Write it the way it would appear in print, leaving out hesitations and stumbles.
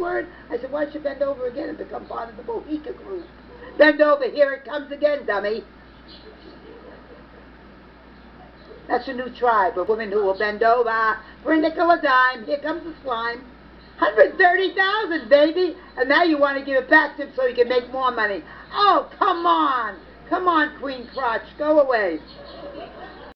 word? I said, why don't you bend over again and become part of the Mohica group? Bend over, here it comes again, dummy. That's a new tribe of women who will bend over for a nickel a dime. Here comes the slime. 130,000, baby! And now you want to give it back to him so you can make more money. Oh, come on! Come on, Queen Crotch, go away.